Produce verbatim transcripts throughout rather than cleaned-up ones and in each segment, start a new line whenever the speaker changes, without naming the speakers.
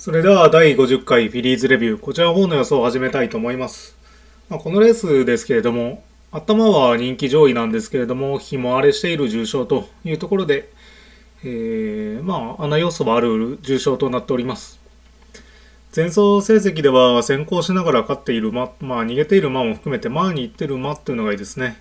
それではだいごじゅっかいフィリーズレビュー、こちらの方の予想を始めたいと思います。まあ、このレースですけれども、頭は人気上位なんですけれども、日も荒れしている重賞というところで、えー、まあ、穴要素はある重賞となっております。前走成績では先行しながら勝っている馬、まあ逃げている馬も含めて前に行っている馬っていうのがいいですね。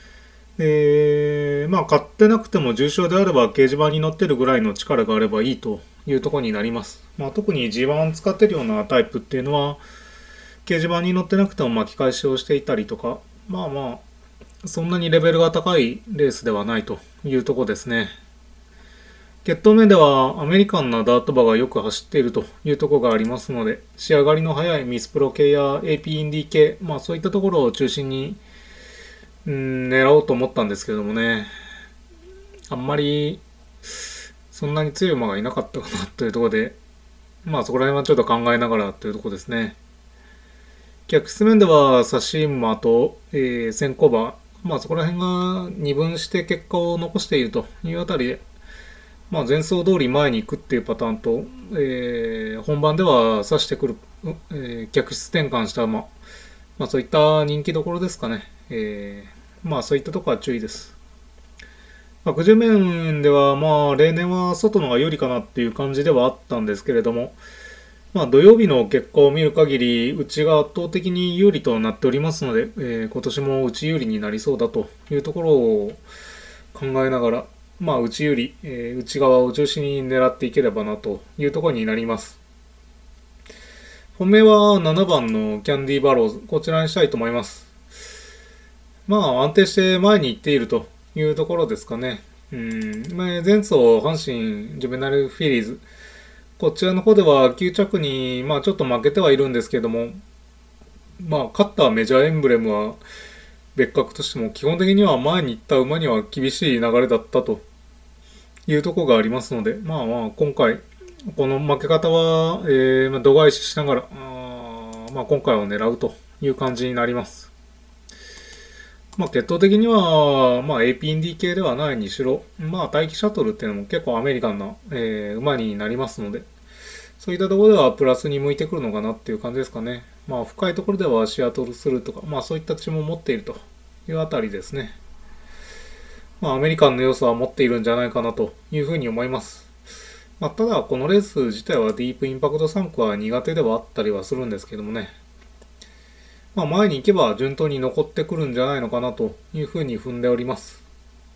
で、まあ勝ってなくても重賞であれば掲示板に乗ってるぐらいの力があればいいというところになります。まあ特に ジーワン を使ってるようなタイプっていうのは、掲示板に乗ってなくても巻き返しをしていたりとか、まあまあ、そんなにレベルが高いレースではないというところですね。血統面ではアメリカンなダート馬がよく走っているというところがありますので、仕上がりの早いミスプロ系や エーピー インディ系、まあそういったところを中心に、うん、狙おうと思ったんですけどもね、あんまりそんなに強い馬がいなかったかなというところで、まあそこら辺はちょっと考えながらというところですね。逆質面ではサシ馬と、えー、先行馬、まあそこら辺が二分して結果を残しているというあたりで、まあ、前走通り前に行くっていうパターンと、えー、本番では指してくる、えー、逆質転換した馬、まあ、そういった人気どころですかね。えー、まあそういったところは注意です。枠順面ではまあ例年は外のが有利かなっていう感じではあったんですけれども、まあ土曜日の結果を見る限り内が圧倒的に有利となっておりますので、えー、今年も内有利になりそうだというところを考えながら、まあ内有利、えー、内側を中心に狙っていければなというところになります。本命はななばんのキャンディーバローズ、こちらにしたいと思います。まあ安定して前に行っているというところですかね。うん、前走阪神ジュベナルフィリーズ、こちらの方ではきゅう着に、まあちょっと負けてはいるんですけども、まあ勝ったメジャーエンブレムは別格としても基本的には前に行った馬には厳しい流れだったというところがありますので、まあまあ今回この負け方は、えー、まあ度外視しながら、あまあ今回を狙うという感じになります。まあ血統的には、まあ エーピー インディー 系ではないにしろ、まあ待機シャトルっていうのも結構アメリカンな、えー、馬になりますので、そういったところではプラスに向いてくるのかなっていう感じですかね。まあ深いところではシアトルするとか、まあそういった血も持っているというあたりですね。まあアメリカンの要素は持っているんじゃないかなというふうに思います。まあただこのレース自体はディープインパクトさん区は苦手ではあったりはするんですけどもね。まあ前に行けば順当に残ってくるんじゃないのかなというふうに踏んでおります。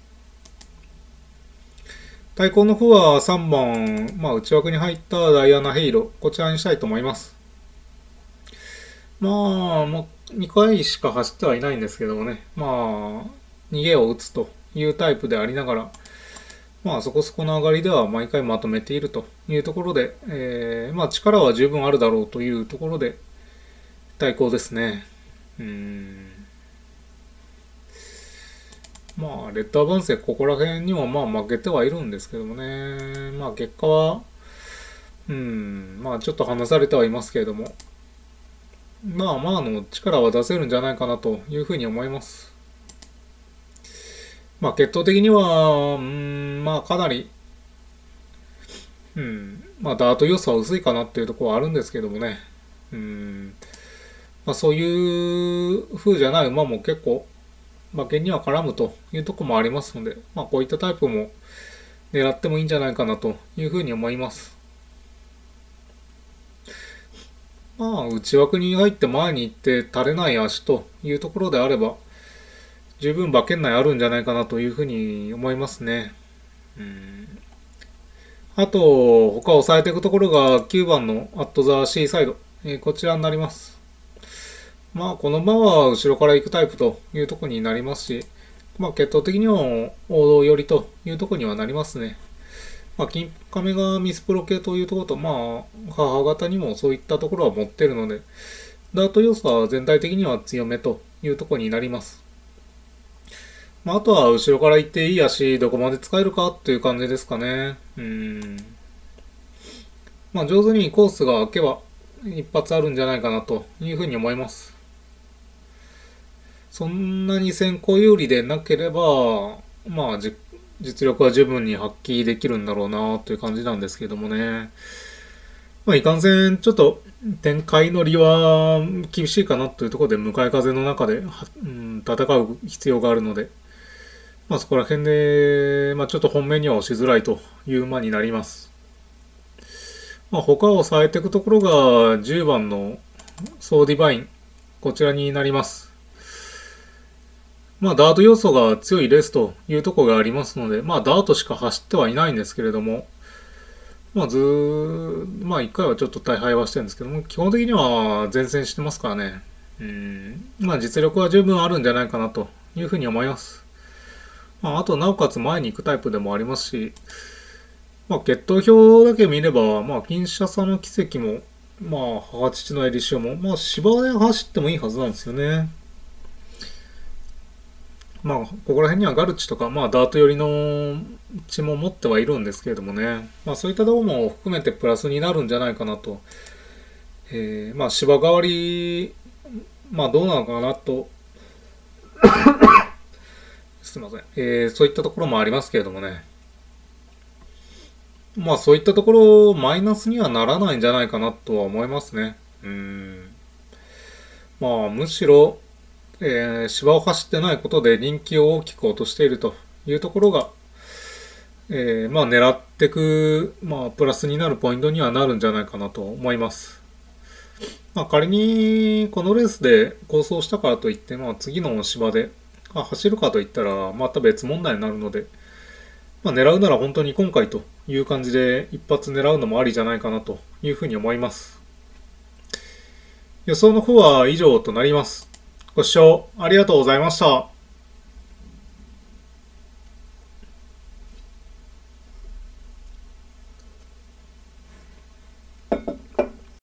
対抗の方はさんばん、まあ内枠に入ったダイアナ・ヘイロ、こちらにしたいと思います。まあ、もうにかいしか走ってはいないんですけどもね。まあ、逃げを打つというタイプでありながら、まあそこそこの上がりでは毎回まとめているというところで、えー、まあ力は十分あるだろうというところで対抗ですね。うーん。まあ、レッドアバンセここら辺にもまあ負けてはいるんですけどもね。まあ結果は、うん、まあちょっと離されてはいますけれども、まあまあの力は出せるんじゃないかなというふうに思います。まあ血統的には、うん、まあかなり、うん、まあダート要素は薄いかなっていうところはあるんですけどもね。うん、まあそういう風じゃない馬も結構馬券には絡むというところもありますので、まあこういったタイプも狙ってもいいんじゃないかなというふうに思います。まあ内枠に入って前に行って垂れない足というところであれば、十分馬券内あるんじゃないかなというふうに思いますね。うん、あと、他を抑えていくところがきゅうばんのアットザシーサイド、えーこちらになります。まあ、この馬は後ろから行くタイプというところになりますし、まあ、血統的には王道寄りというところにはなりますね。まあ、金亀がミスプロ系というところと、まあ、母方にもそういったところは持っているので、ダート要素は全体的には強めというところになります。まあ、あとは後ろから行っていい足どこまで使えるかっていう感じですかね。うん。まあ上手にコースが開けば一発あるんじゃないかなというふうに思います。そんなに先行有利でなければ、まあ実力は十分に発揮できるんだろうなという感じなんですけどもね。 まあ、いかんせん、ちょっと展開の利は厳しいかなというところで、向かい風の中で、うん、戦う必要があるので、まあ、そこら辺で、まあ、ちょっと本命には押しづらいという馬になります。まあ、他を抑えていくところがじゅうばんのソーディバイン、こちらになります。まあ、ダート要素が強いレースというところがありますので、まあ、ダートしか走ってはいないんですけれども、まあ、ずー、まあ、一回はちょっと大敗はしてるんですけども、基本的には前線してますからね。うん、まあ、実力は十分あるんじゃないかなというふうに思います。まあ、あと、なおかつ前に行くタイプでもありますし、まあ、血統表だけ見れば、まあ、キンシャサの奇跡も、まあ、母父のエリシオも、まあ、芝で走ってもいいはずなんですよね。まあ、ここら辺にはガルチとか、まあ、ダート寄りの血も持ってはいるんですけれどもね。まあ、そういったところも含めてプラスになるんじゃないかなと。えー、まあ、芝代わり、まあ、どうなのかなと。すいません。えー、そういったところもありますけれどもね。まあ、そういったところ、マイナスにはならないんじゃないかなとは思いますね。うん。まあ、むしろ、えー、芝を走ってないことで人気を大きく落としているというところが、えー、まあ狙っていく、まあプラスになるポイントにはなるんじゃないかなと思います。まあ仮にこのレースで構想したからといって、まあ次の芝であ走るかといったらまた別問題になるので、まあ狙うなら本当に今回という感じで一発狙うのもありじゃないかなというふうに思います。予想の方は以上となります。ご視聴ありがとうございました。